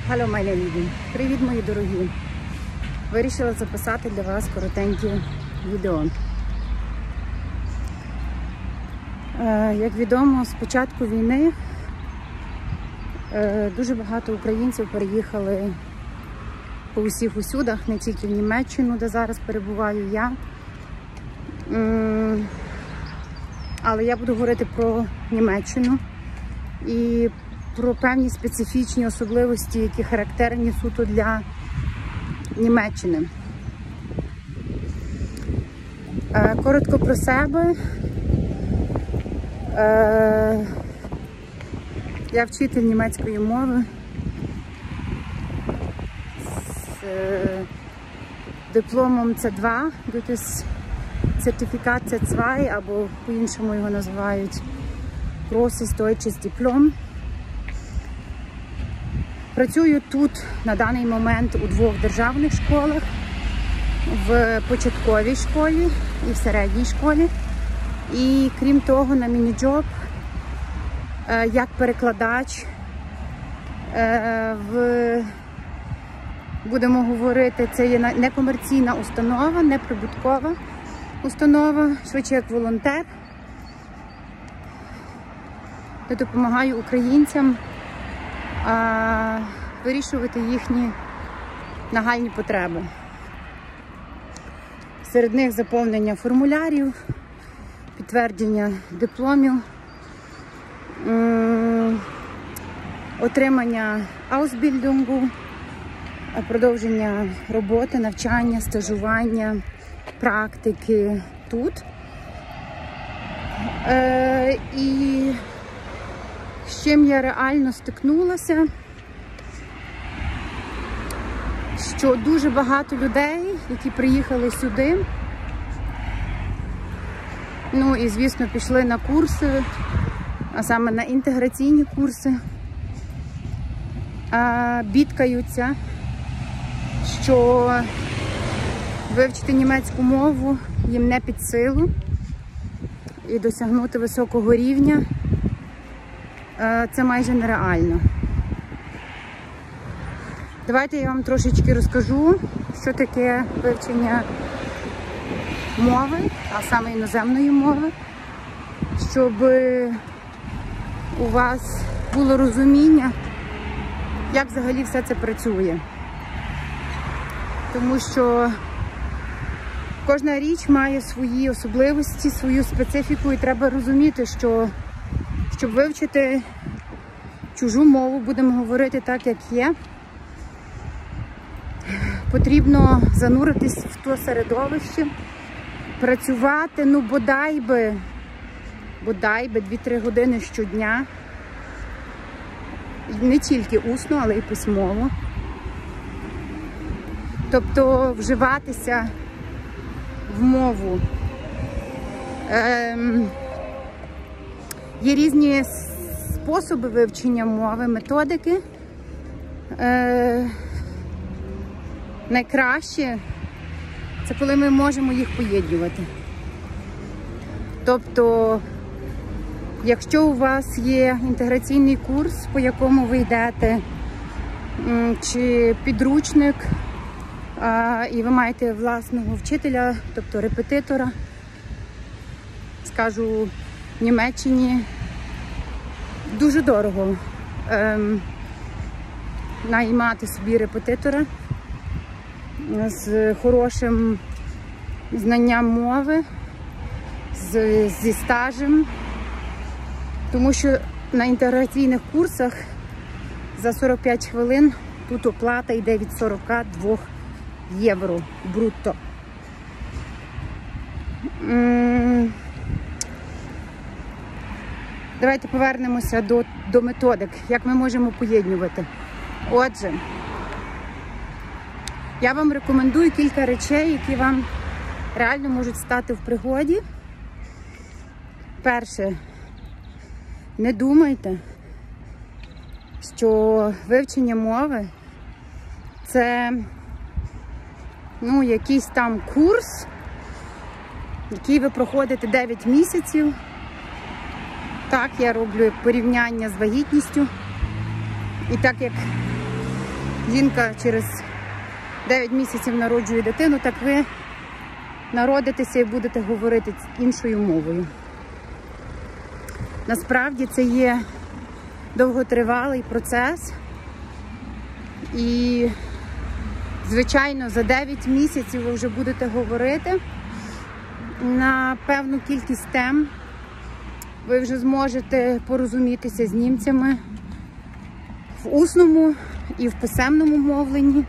Hello, my name. Привіт, мої дорогі! Вирішила записати для вас коротеньке відео. Як відомо, з початку війни дуже багато українців переїхали по усіх усюдах, не тільки в Німеччину, де зараз перебуваю я. Але я буду говорити про Німеччину і про певні специфічні особливості, які характерні суто для Німеччини. Коротко про себе. Я вчитель німецької мови з дипломом С2, сертифікат С2, або по-іншому його називають Großes Deutsches Diplom. Працюю тут на даний момент у 2 державних школах, в початковій школі і в середній школі. І крім того, на міні-джоб як перекладач будемо говорити, це є некомерційна установа, неприбуткова установа, швидше як волонтер. Я допомагаю українцям вирішувати їхні нагальні потреби. Серед них заповнення формулярів, підтвердження дипломів, отримання аусбільдингу, продовження роботи, навчання, стажування, практики тут. І з чим я реально стикнулася, що дуже багато людей, які приїхали сюди, ну і, звісно, пішли на курси, а саме на інтеграційні курси, бідкаються, що вивчити німецьку мову їм не під силу і досягнути високого рівня це майже нереально. Давайте я вам трошечки розкажу, що таке вивчення мови, а саме іноземної мови, щоб у вас було розуміння, як взагалі все це працює. Тому що кожна річ має свої особливості, свою специфіку, і треба розуміти, що щоб вивчити чужу мову, будемо говорити так, як є, потрібно зануритись в то середовище, працювати, ну бодай би 2-3 години щодня, не тільки усно, але й письмово. Тобто вживатися в мову. Є різні способи вивчення мови, методики. Найкраще це коли ми можемо їх поєднувати. Тобто, якщо у вас є інтеграційний курс, по якому ви йдете, чи підручник, і ви маєте власного вчителя, тобто репетитора, скажу, в Німеччині дуже дорого наймати собі репетитора з хорошим знанням мови, зі стажем, тому що на інтеграційних курсах за 45 хвилин тут оплата йде від 42 євро брутто. Давайте повернемося до методик, як ми можемо поєднувати. Отже, я вам рекомендую кілька речей, які вам реально можуть стати в пригоді. Перше, не думайте, що вивчення мови – це якийсь там курс, який ви проходите 9 місяців. Так, я роблю порівняння з вагітністю. І так як жінка через 9 місяців народжує дитину, так ви народитеся і будете говорити іншою мовою. Насправді це є довготривалий процес. І, звичайно, за 9 місяців ви вже будете говорити на певну кількість тем. Ви вже зможете порозумітися з німцями в усному і в писемному мовленні.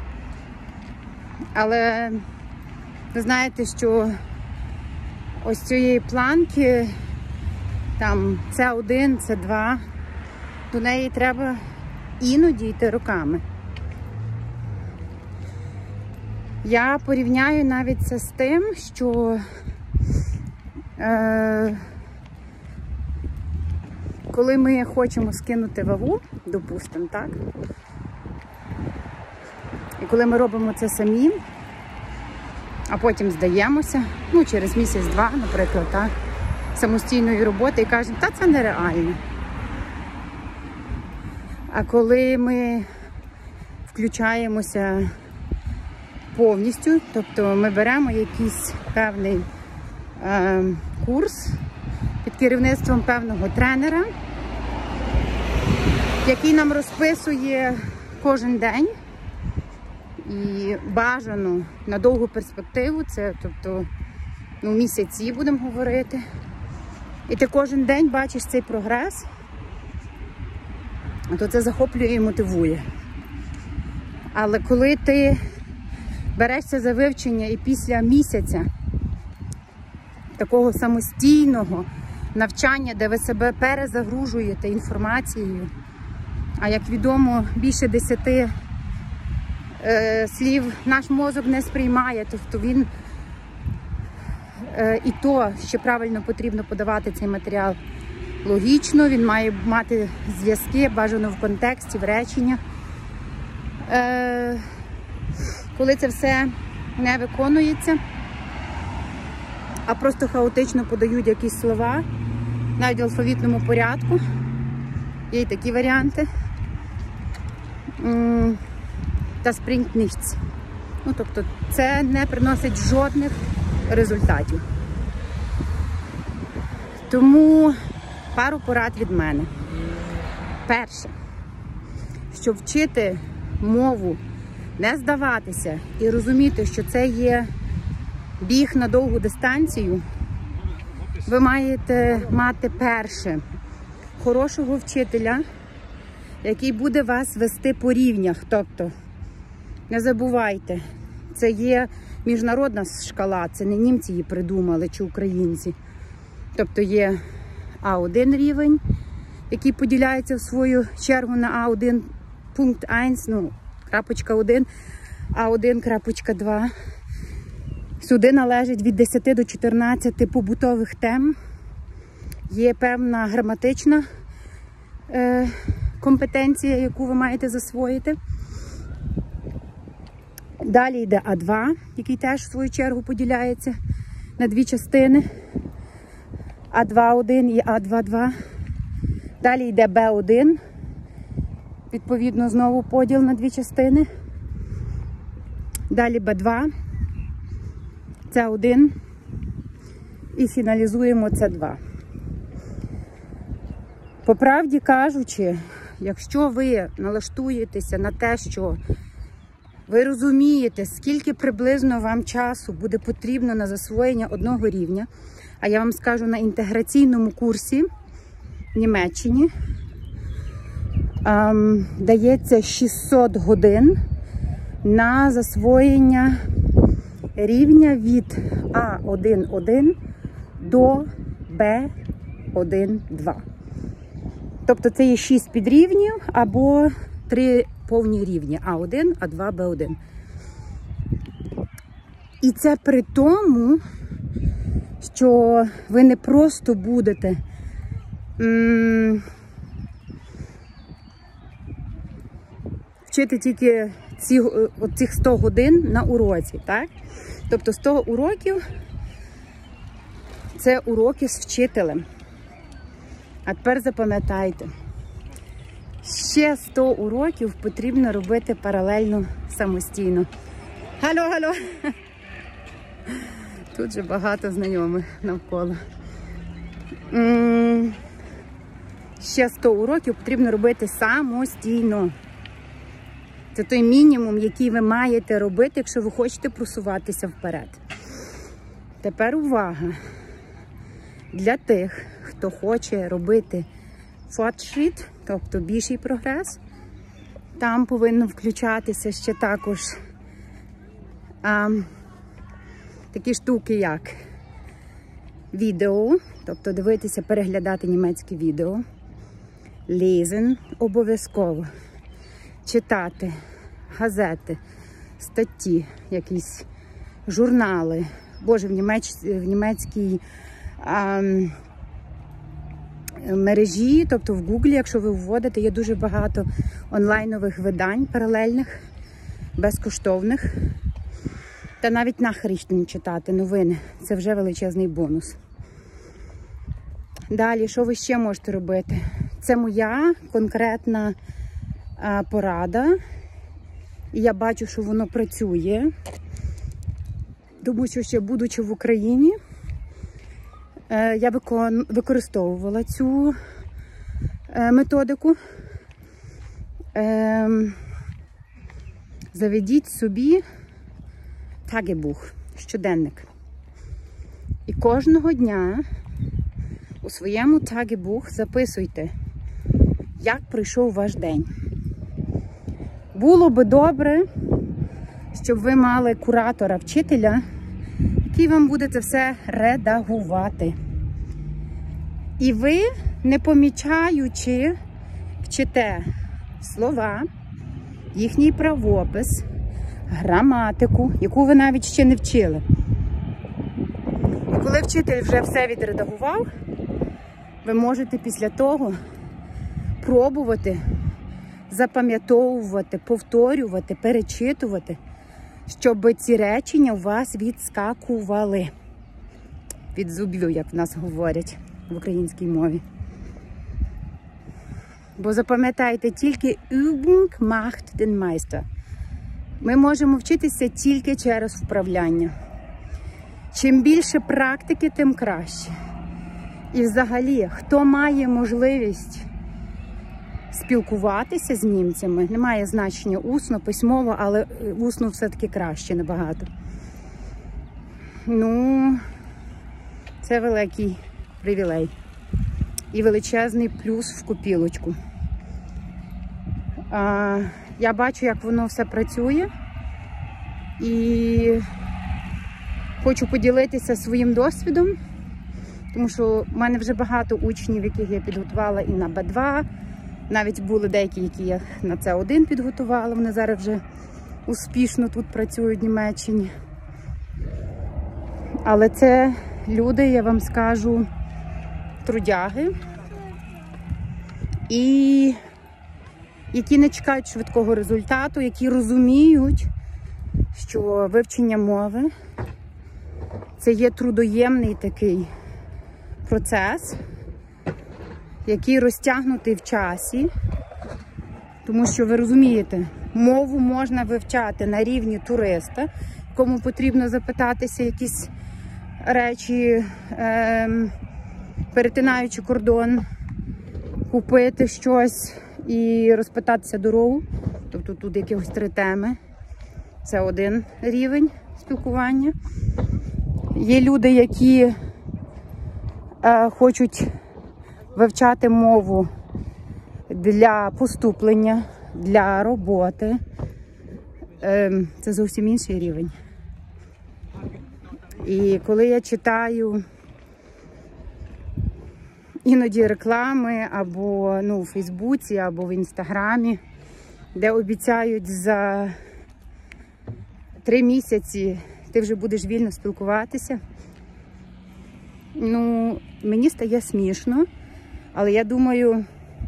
Але ви знаєте, що ось цієї планки, там С1, С2, до неї треба іноді йти роками. Я порівняю навіть це з тим, що коли ми хочемо скинути вагу, допустимо, так? І коли ми робимо це самі, а потім здаємося, ну, через місяць-два, наприклад, так, самостійної роботи, і кажемо, та це нереально. А коли ми включаємося повністю, тобто ми беремо якийсь певний курс під керівництвом певного тренера, який нам розписує кожен день і бажано на довгу перспективу, це, тобто, ну, місяці будемо говорити. І ти кожен день бачиш цей прогрес, то це захоплює і мотивує. Але коли ти берешся за вивчення і після місяця такого самостійного навчання, де ви себе перезагружуєте інформацією, а як відомо, більше 10 слів наш мозок не сприймає, тобто він і то, ще правильно потрібно подавати цей матеріал логічно, він має мати зв'язки, бажано в контексті, в реченнях. Коли це все не виконується, а просто хаотично подають якісь слова, навіть в алфавітному порядку, є й такі варіанти, та springt nichts. Ну, тобто це не приносить жодних результатів. Тому пару порад від мене. Перше, щоб вчити мову, не здаватися і розуміти, що це є біг на довгу дистанцію, ви маєте мати перше хорошого вчителя, який буде вас вести по рівнях. Тобто, не забувайте, це є міжнародна шкала, це не німці її придумали чи українці. Тобто є А1 рівень, який поділяється в свою чергу на А1 пункт 1, ну, крапочка 1, А1 крапочка 2. Сюди належить від 10 до 14 побутових тем. Є певна граматична компетенція, яку ви маєте засвоїти. Далі йде А2, який теж в свою чергу поділяється на дві частини. А2-1 і А2-2. Далі йде Б1. Відповідно, знову поділ на дві частини. Далі Б2. С1. І фіналізуємо С2. По правді кажучи, якщо ви налаштуєтеся на те, що ви розумієте, скільки приблизно вам часу буде потрібно на засвоєння одного рівня, а я вам скажу, на інтеграційному курсі в Німеччині дається 600 годин на засвоєння рівня від А1-1 до Б1-2. Тобто це є 6 підрівнів або 3 повні рівні А1, А2, Б1. І це при тому, що ви не просто будете вчити тільки цих 100 годин на уроці, так? Тобто 100 уроків – це уроки з вчителем. А тепер запам'ятайте, Ще 100 уроків потрібно робити паралельно самостійно. Алло! Тут же багато знайомих навколо. Ще 100 уроків потрібно робити самостійно. Це той мінімум, який ви маєте робити, якщо ви хочете просуватися вперед. Тепер увага! Для тих, хто хоче робити fortschritt, тобто більший прогрес, там повинно включатися ще також такі штуки, як відео, тобто дивитися, переглядати німецьке відео, lesen обов'язково, читати газети, статті, якісь журнали. Боже, в німецькій мережі, тобто в Гуглі, якщо ви вводите, є дуже багато онлайнових видань паралельних, безкоштовних. Та навіть Nachrichten читати, новини. Це вже величезний бонус. Далі, що ви ще можете робити? Це моя конкретна порада. І я бачу, що воно працює. Тому що ще будучи в Україні, я використовувала цю методику. Заведіть собі Tagebuch, щоденник. І кожного дня у своєму Tagebuch записуйте, як пройшов ваш день. Було би добре, щоб ви мали куратора, вчителя, який вам буде це все редагувати. І ви, не помічаючи, вчите слова, їхній правопис, граматику, яку ви навіть ще не вчили. І коли вчитель вже все відредагував, ви можете після того пробувати запам'ятовувати, повторювати, перечитувати, щоб ці речення у вас відскакували від зубів, як в нас говорять в українській мові. Бо запам'ятайте, тільки Übung macht den Meister. Ми можемо вчитися тільки через вправляння. Чим більше практики, тим краще. І взагалі, хто має можливість спілкуватися з німцями, немає значення усно, письмово, але усно все-таки краще набагато. Ну, це великий привілей. І величезний плюс в копілочку. Я бачу, як воно все працює. І хочу поділитися своїм досвідом. Тому що в мене вже багато учнів, яких я підготувала і на Б2. Навіть були деякі, які я на С1 підготувала. Вони зараз вже успішно тут працюють в Німеччині. Але це люди, я вам скажу, трудяги. І які не чекають швидкого результату, які розуміють, що вивчення мови – це є трудоємний такий процес, який розтягнутий в часі, тому що, ви розумієте, мову можна вивчати на рівні туриста, кому потрібно запитатися якісь речі, перетинаючи кордон, купити щось і розпитатися дорогу. Тобто тут якихось 3 теми. Це один рівень спілкування. Є люди, які хочуть вивчати мову для поступлення, для роботи. Це зовсім інший рівень. І коли я читаю іноді реклами або у Фейсбуці, або в Інстаграмі, де обіцяють за 3 місяці ти вже будеш вільно спілкуватися, мені стає смішно, але я думаю,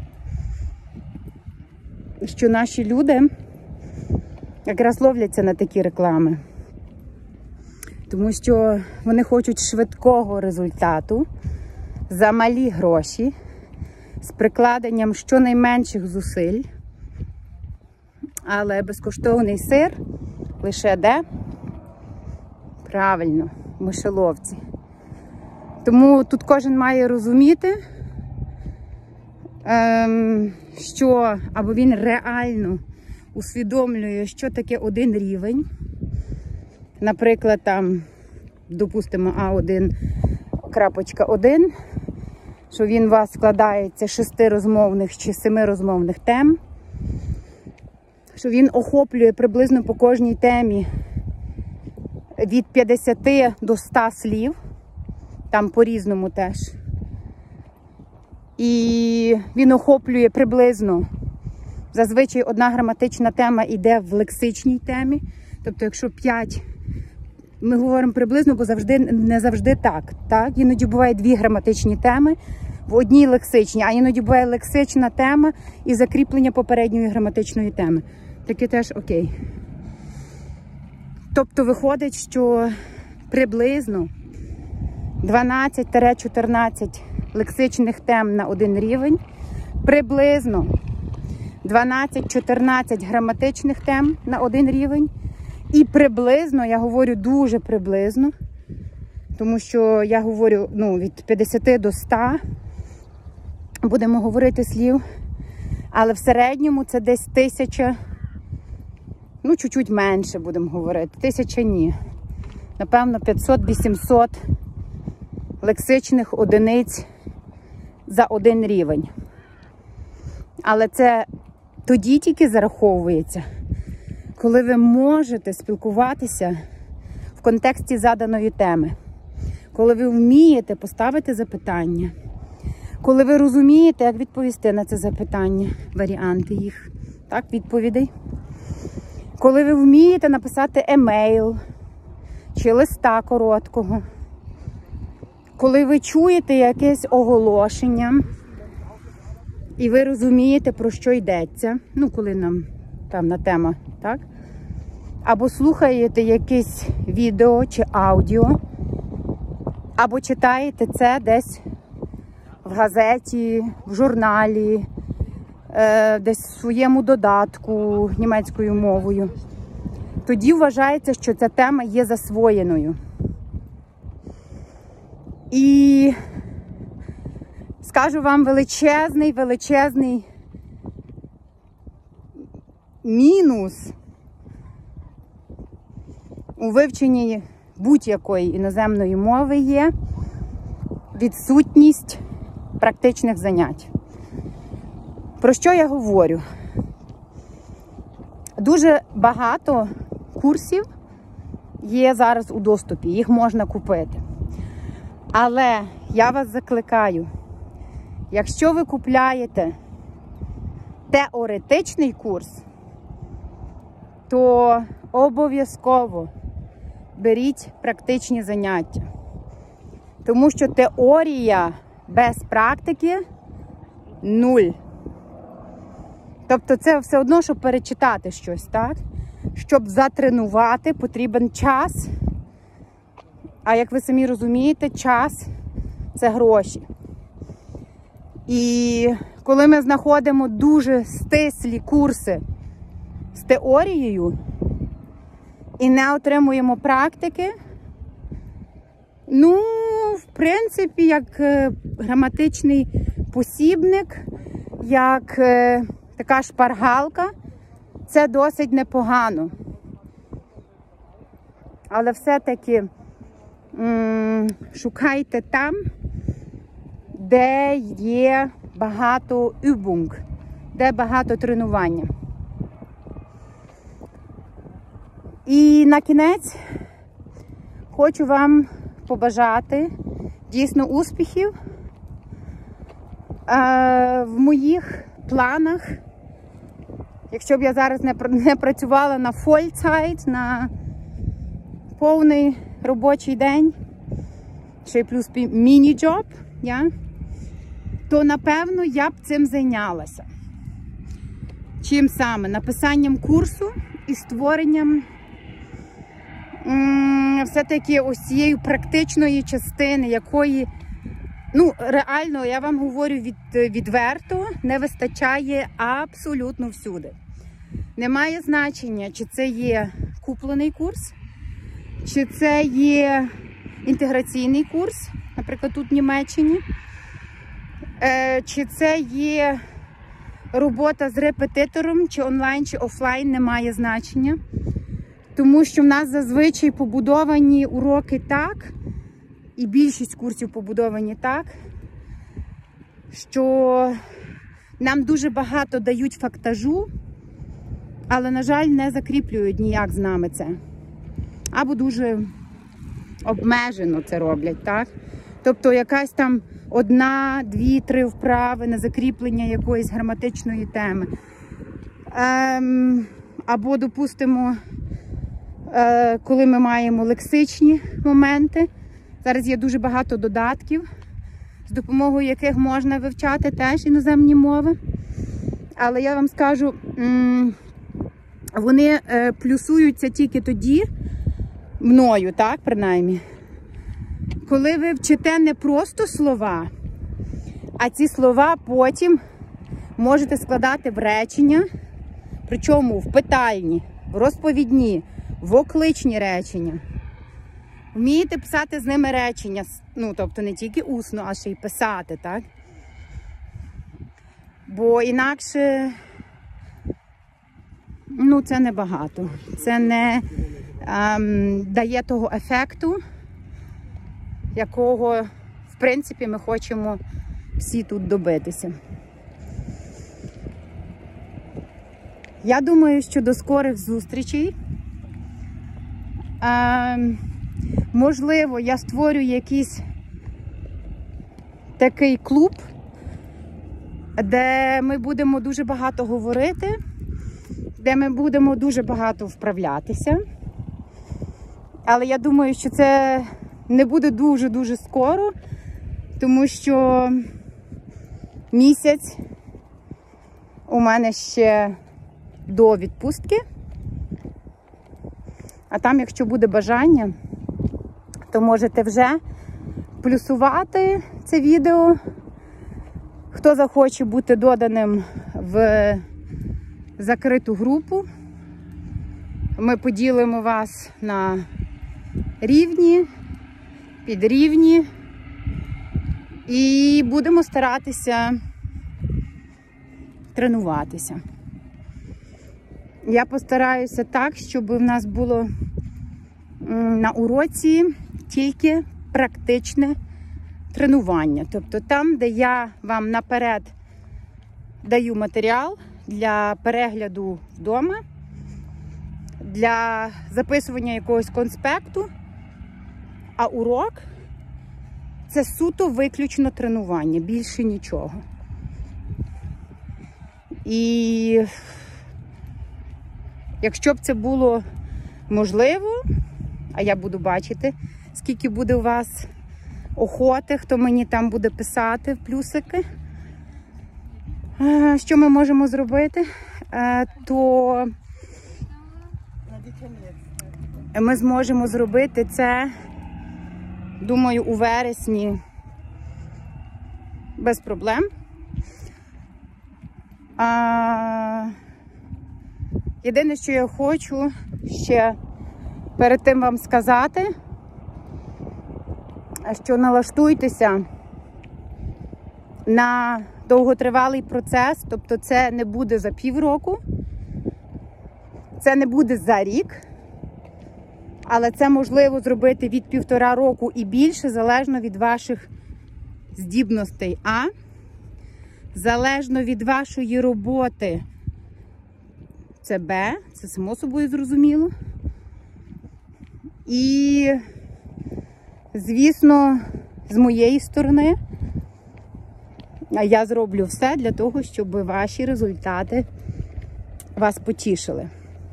що наші люди якраз ловляться на такі реклами. Тому що вони хочуть швидкого результату за малі гроші, з прикладенням щонайменших зусиль. Але безкоштовний сир лише де? Правильно, в мишеловці. Тому тут кожен має розуміти, що або він реально усвідомлює, що таке один рівень. Наприклад, там, допустимо, А1.1, що він у вас складається з 6 розмовних чи 7 розмовних тем, що він охоплює приблизно по кожній темі від 50 до 100 слів, там по-різному теж. І він охоплює приблизно, зазвичай одна граматична тема йде в лексичній темі, тобто якщо 5, ми говоримо приблизно, бо не завжди так. Іноді буває 2 граматичні теми в одній лексичній, а іноді буває лексична тема і закріплення попередньої граматичної теми. Таке теж окей. Тобто виходить, що приблизно 12-14 лексичних тем на один рівень, приблизно 12-14 граматичних тем на один рівень, і приблизно, я говорю дуже приблизно, тому що я говорю від 50 до 100 будемо говорити слів, але в середньому це десь 1000, чуть-чуть менше будемо говорити, 1000 ні. Напевно, 500-800 лексичних одиниць за один рівень. Але це тоді тільки зараховується, коли ви можете спілкуватися в контексті заданої теми, коли ви вмієте поставити запитання, коли ви розумієте, як відповісти на це запитання, варіанти їх, відповідей, коли ви вмієте написати емейл чи листа короткого, коли ви чуєте якесь оголошення і ви розумієте, про що йдеться, коли нам певна тема, так? Або слухаєте якесь відео чи аудіо, або читаєте це десь в газеті, в журналі, десь в своєму додатку німецькою мовою. Тоді вважається, що ця тема є засвоєною. І скажу вам величезний мінус у вивченні будь-якої іноземної мови є відсутність практичних занять. Про що я говорю? Дуже багато курсів є зараз у доступі, їх можна купити. Але я вас закликаю, якщо ви купляєте теоретичний курс, то обов'язково беріть практичні заняття. Тому що теорія без практики – нуль. Тобто це все одно, щоб перечитати щось, так? Щоб затренувати, потрібен час. А як ви самі розумієте, час – це гроші. І коли ми знаходимо дуже стислі курси з теорією і не отримуємо практики, в принципі, як граматичний посібник, як така шпаргалка, це досить непогано. Але все-таки шукайте там, де є багато übung, де багато тренування. І на кінець хочу вам побажати дійсно успіхів в моїх планах. Якщо б я зараз не працювала на Vollzeit, на повний робочий день, ще й плюс міні-джоб, то, напевно, я б цим зайнялася. Чим саме? Написанням курсу і створенням все-таки ось цієї практичної частини, якої Ну, реально, я вам говорю відверто, не вистачає абсолютно всюди. Немає значення, чи це є куплений курс, чи це є інтеграційний курс, наприклад, тут в Німеччині, чи це є робота з репетитором, чи онлайн, чи офлайн, немає значення. Тому що в нас зазвичай побудовані уроки так, і більшість курсів побудовані так, що нам дуже багато дають фактажу, але, на жаль, не закріплюють ніяк з нами це. Або дуже обмежено це роблять, так? Тобто якась там 1, 2, 3 вправи на закріплення якоїсь граматичної теми. Або, допустимо, коли ми маємо лексичні моменти. Зараз є дуже багато додатків, з допомогою яких можна вивчати теж іноземні мови. Але я вам скажу, вони плюсуються тільки тоді, мною, так, принаймні, коли ви вчите не просто слова, а ці слова потім можете складати в речення, причому в питальні, в розповідні, в окличні речення. Вмієте писати з ними речення, ну, тобто не тільки усно, а ще й писати, так? Бо інакше, ну, це небагато. Це не дає того ефекту, якого, в принципі, ми хочемо всі тут добитися. Я думаю, що до скорих зустрічей. Можливо, я створю якийсь такий клуб, де ми будемо дуже багато говорити, де ми будемо дуже багато вправлятися. Але я думаю, що це не буде дуже-дуже скоро, тому що місяць у мене ще до відпустки. А там, якщо буде бажання, то можете вже плюсувати це відео. Хто захоче бути доданим в закриту групу, ми поділимо вас на рівні, підрівні і будемо старатися тренуватися. Я постараюся так, щоб в нас було на уроці тільки практичне тренування. Тобто там, де я вам наперед даю матеріал для перегляду вдома, для записування якогось конспекту, а урок – це суто виключно тренування, більше нічого. І якщо б це було можливо, а я буду бачити, скільки буде у вас охоти, хто мені там буде писати в плюсики, що ми можемо зробити, то ми зможемо зробити це, думаю, у вересні без проблем. Єдине, що я хочу ще перед тим вам сказати, що налаштуйтеся на довготривалий процес, тобто це не буде за півроку, це не буде за рік, але це можливо зробити від 1,5 року і більше, залежно від ваших здібностей. А залежно від вашої роботи, це Б, це само собою зрозуміло. І, звісно, з моєї сторони, я зроблю все для того, щоб ваші результати вас потішили.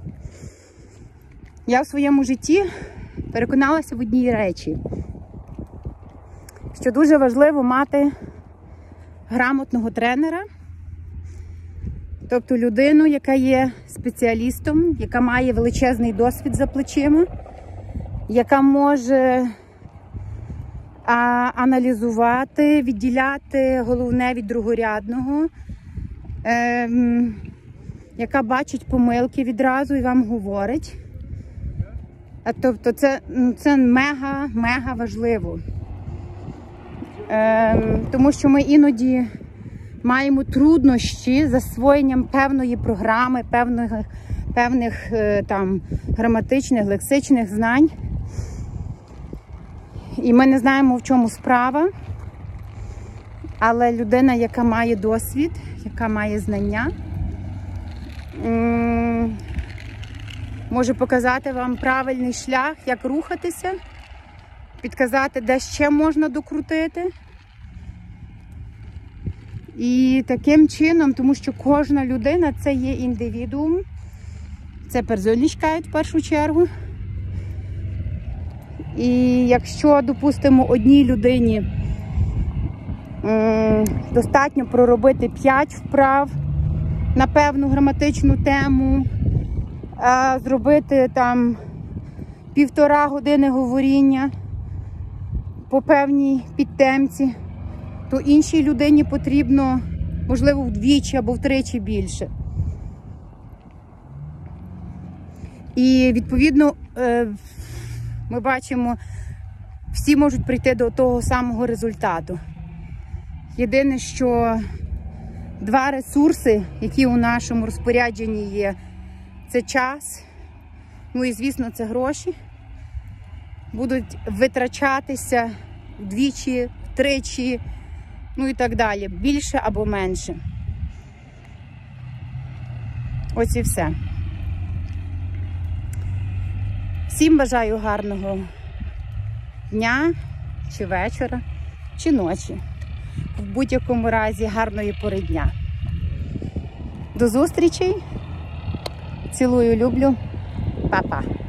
Я в своєму житті переконалася в одній речі, що дуже важливо мати грамотного тренера, тобто людину, яка є спеціалістом, яка має величезний досвід за плечима, яка може аналізувати, відділяти головне від другорядного, яка бачить помилки відразу і вам говорить. Тобто це мега важливо. Тому що ми іноді маємо труднощі з засвоєнням певної програми, певних там граматичних, лексичних знань. І ми не знаємо, в чому справа. Але людина, яка має досвід, яка має знання, може показати вам правильний шлях, як рухатися, підказати, де ще можна докрутити. І таким чином, тому що кожна людина – це є індивідуум, це персонлічкають в першу чергу. І якщо, допустимо, одній людині достатньо проробити 5 вправ на певну граматичну тему, зробити там 1,5 години говоріння по певній підтемці, то іншій людині потрібно, можливо, вдвічі або втричі більше. І, відповідно, ми бачимо, всі можуть прийти до того самого результату. Єдине, що 2 ресурси, які у нашому розпорядженні є, це час, ну і, звісно, це гроші, будуть витрачатися вдвічі, втричі, ну і так далі, більше або менше. Ось і все. Всім бажаю гарного дня, чи вечора, чи ночі. В будь-якому разі гарної пори дня. До зустрічей. Цілую, люблю. Па-па.